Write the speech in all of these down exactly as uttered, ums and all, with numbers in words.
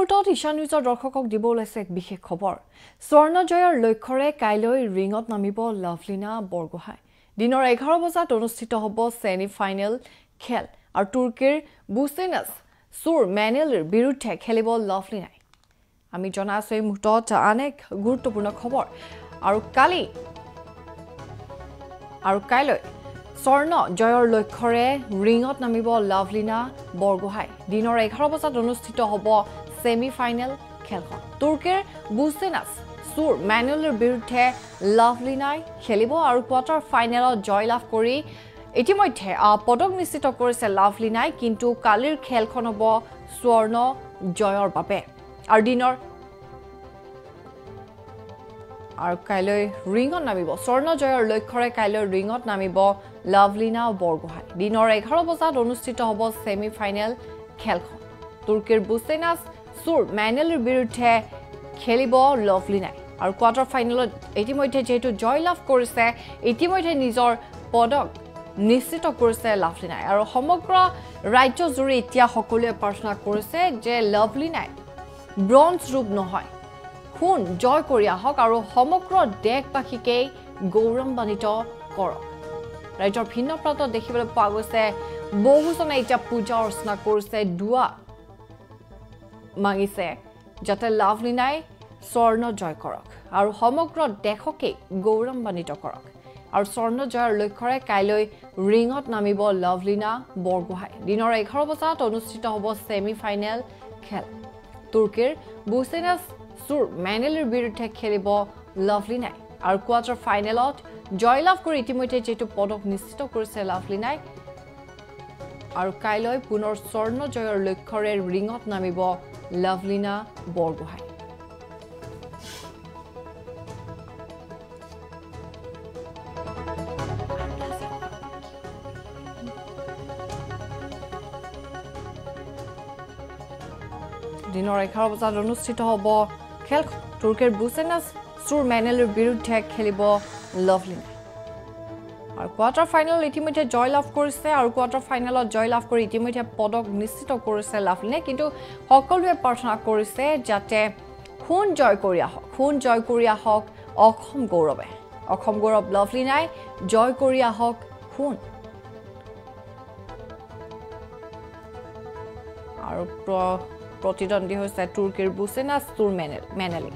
মুহূৰ্তত ঈশান নিউজৰ দৰ্শকক দিব ওলাইছে এক বিশেষ খবৰ স্বৰ্ণ জয়ৰ লক্ষ্যৰে কাইলৈ ৰিঙত নামিব লাভলিনা বৰগোহাঁই দিনৰ এঘাৰ বজাত অনুষ্ঠিত হ'ব সেমি ফাইনেল খেল আৰু তুৰ্কীৰ বুসেনাস সুৰ মেনেলৰ বিৰুদ্ধে খেলিব লাভলিনাই আমি জনাইছো এই মুহূৰ্তত অনেক গুৰুত্বপূৰ্ণ খবৰ আৰু কালি আৰু কাইলৈ স্বৰ্ণ জয়ৰ লক্ষ্যৰে ৰিঙত নামিব লাভলিনা বৰগোহাঁই দিনৰ এঘাৰ বজাত অনুষ্ঠিত হ'ব সেমি ফাইনেল খেলখন তুৰ্কীৰ বুসেনাস সুৰ মেনেলৰ বিৰুদ্ধে লাভলিনাই খেলিব আৰু কোৱাৰ্টাৰ ফাইনেলত জয়লাভ কৰি ইতিমধ্যে পদক নিশ্চিত কৰিছে লাভলিনাই কিন্তু কালিৰ খেলখন হ'ব স্বৰ্ণ জয়ৰ বাবে আৰু দিনৰ আৰু কাইলৈ ৰিঙত নামিব স্বৰ্ণ জয়ৰ লক্ষ্যৰে কাইলৈ ৰিঙত নামিব লাভলিনা বৰগোহাঁই দিনৰ এঘাৰ বজাত অনুষ্ঠিত হ'ব সেমি ফাইনেল খেলখন তুৰ্কীৰ বুসেনাস সুৰ মেনেলৰ বিৰুদ্ধে খেলিব লাভলিনাই আৰু কোৱাৰ্টাৰ ফাইনেলত ইতিমধ্যে যেহেতু জয়লাভ কৰিছে ইতিমধ্যে নিজৰ পদক নিশ্চিত কৰিছে লাভলিনাই আৰু সমগ্ৰ ৰাজ্য জুৰি এতিয়া সকলোৱে প্ৰাৰ্থনা কৰিছে যে লাভলিনাই ব্ৰঞ্জ ৰূপ নহয় খুন জয় কৰি আহক আৰু সমগ্ৰ দেশবাসীকে গৌৰৱান্বিত কৰক ৰাজ্যৰ ভিন্ন প্ৰান্তত দেখিবলৈ পোৱা গৈছে বহুজনে এতিয়া পূজা অৰ্চনা কৰিছে দুৱা মাগিছে যাতে লাভলিনাই স্বৰ্ণ জয় কৰক আৰু সমগ্ৰ দেশকে গৌৰৱান্বিত কৰক আৰু স্বৰ্ণ জয়ৰ লক্ষ্যৰে কাইলৈ ৰিঙত নামিব লাভলিনা বৰগোহাঁই দিনৰ এঘাৰ বজাত অনুষ্ঠিত হ'ব সেমি ফাইনেল খেল তুৰ্কীৰ বুসেনাস সুৰ মেনেলৰ বিৰুদ্ধে খেলিব লাভলিনাই আৰু কোৱাৰ্টাৰ ফাইনেলত জয়লাভ কৰি ইতিমধ্যে যেটো পদক নিশ্চিত কৰিছে লাভলিনাই আৰু কাইলৈ পুনৰ স্বৰ্ণ জয়ৰ লক্ষ্যৰে ৰিঙত নামিব লাভলিনা বৰগোহাঁই দিনৰ এঘাৰ বজাত অনুষ্ঠিত হ'ব খেল তুৰ্কীৰ বুসেনাস সুৰ মেনেলৰ বিৰুদ্ধে খেলিব লাভলিনাই আৰু কোৱাৰ্টাৰ ফাইনেল ইতিমধ্যে জয়লাভ কৰিছে আৰু কোৱাৰ্টাৰ ফাইনেলত জয়লাভ কৰি ইতিমধ্যে পদক নিশ্চিত কৰিছে লাভলিনাই কিন্তু সকলোৱে প্ৰাৰ্থনা কৰিছে যাতে খুন জয় কৰি আহক খুন জয় কৰি আহক অসম গৌৰৱে অসম গৌৰৱ লাভলিনাই জয় কৰি আহক খুন আৰু প্ৰতিদ্বন্দ্বী হৈছে তুৰ্কীৰ বুসেনাস সুৰ মেনেলি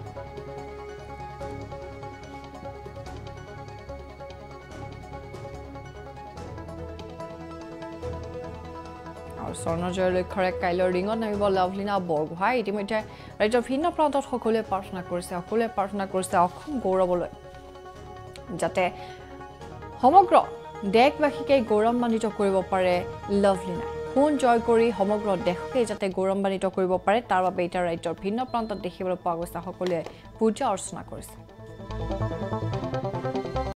আৰু স্বৰ্ণ জয়ৰ লক্ষ্যৰে কাইলৈ ৰিঙত নামিব লাভলিনা বৰগোহাঁই ইতিমধ্যে ৰাজ্যৰ ভিন্ন প্ৰান্তত সকলোৱে প্ৰাৰ্থনা কৰিছে সকলোৱে প্ৰাৰ্থনা কৰিছে অসম গৌৰৱলৈ যাতে সমগ্ৰ দেশবাসীকে গৌৰৱান্বিত কৰিব পাৰে লাভলিনাই খুন জয় কৰি সমগ্ৰ দেশকে যাতে গৌৰৱান্বিত কৰিব পাৰে তাৰ বাবে এতিয়া ৰাজ্যৰ ভিন্ন প্ৰান্তত দেখিবলৈ পোৱা গৈছে সকলোৱে পূজা অৰ্চনা কৰিছে